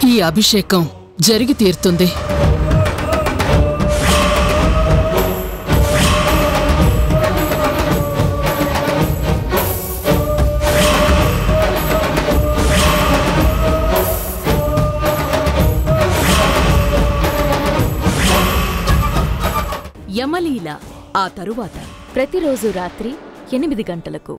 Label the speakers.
Speaker 1: ఈ అభిషేకం జరిగి తీరుతుంది.
Speaker 2: యమలీల ఆ తరువాత
Speaker 3: ప్రతిరోజు రాత్రి 8 గంటలకు.